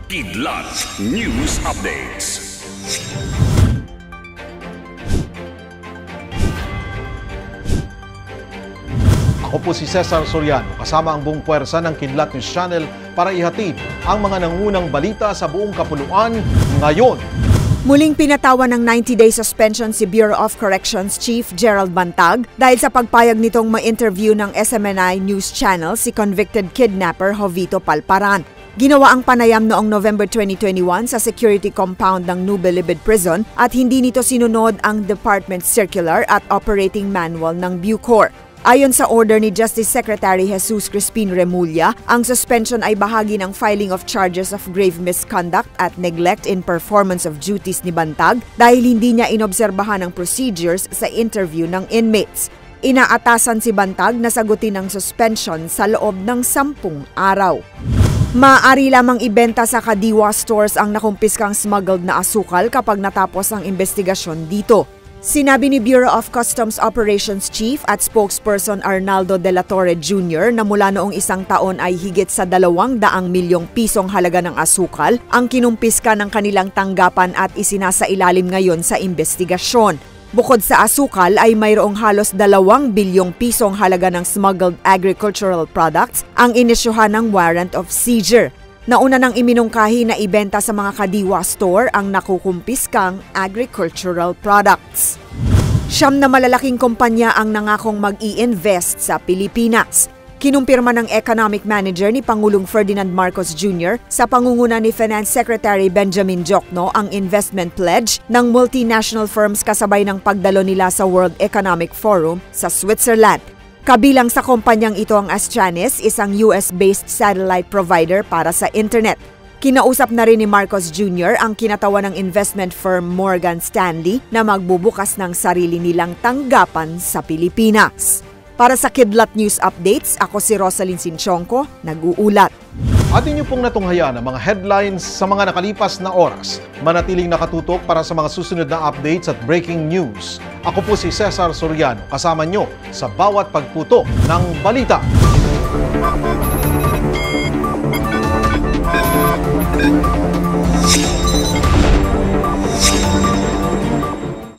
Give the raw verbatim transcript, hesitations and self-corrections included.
Kidlat News Updates. Ako po si Cesar Soriano, kasama ang buong puwersa ng Kidlat News Channel para ihatid ang mga nangunang balita sa buong kapuluan ngayon. Muling pinatawan ng ninety-day suspension si Bureau of Corrections Chief Gerald Bantag dahil sa pagpayag nitong ma-interview ng S M N I News Channel si convicted kidnapper Jovito Palparan. Ginawa ang panayam noong November twenty twenty-one sa security compound ng Nube Libid Prison at hindi nito sinunod ang Department Circular at Operating Manual ng Bucor. Ayon sa order ni Justice Secretary Jesus Crispin Remulla, ang suspension ay bahagi ng filing of charges of grave misconduct at neglect in performance of duties ni Bantag dahil hindi niya inobserbahan ang procedures sa interview ng inmates. Inaatasan si Bantag na sagutin ang suspension sa loob ng sampung araw. Maaari lamang ibenta sa Kadiwa stores ang nakumpiskang smuggled na asukal kapag natapos ang investigasyon dito. Sinabi ni Bureau of Customs Operations Chief at spokesperson Arnaldo De La Torre Junior na mula noong isang taon ay higit sa dalawang daang milyong pisong halaga ng asukal ang kinumpiska ng kanilang tanggapan at isinasailalim ngayon sa investigasyon. Bukod sa asukal ay mayroong halos dalawang bilyong pisong halaga ng smuggled agricultural products ang inisyuhan ng warrant of seizure. Nauna nang iminungkahi na ibenta sa mga Kadiwa store ang nakukumpiskang agricultural products. Siyam na malalaking kumpanya ang nangakong mag-i-invest sa Pilipinas. Kinumpirma ng Economic Manager ni Pangulong Ferdinand Marcos Junior sa pangunguna ni Finance Secretary Benjamin Diokno ang investment pledge ng multinational firms kasabay ng pagdalo nila sa World Economic Forum sa Switzerland. Kabilang sa kumpanyang ito ang Astranis, isang U S-based satellite provider para sa internet. Kinausap na rin ni Marcos Junior ang kinatawan ng investment firm Morgan Stanley na magbubukas ng sarili nilang tanggapan sa Pilipinas. Para sa Kidlat News Updates, ako si Rosalyn Sinchonko, nag-uulat. Atin niyo pong natunghayan ang mga headlines sa mga nakalipas na oras. Manatiling nakatutok para sa mga susunod na updates at breaking news. Ako po si Cesar Soriano, kasama niyo sa bawat pagputok ng balita. Thank you.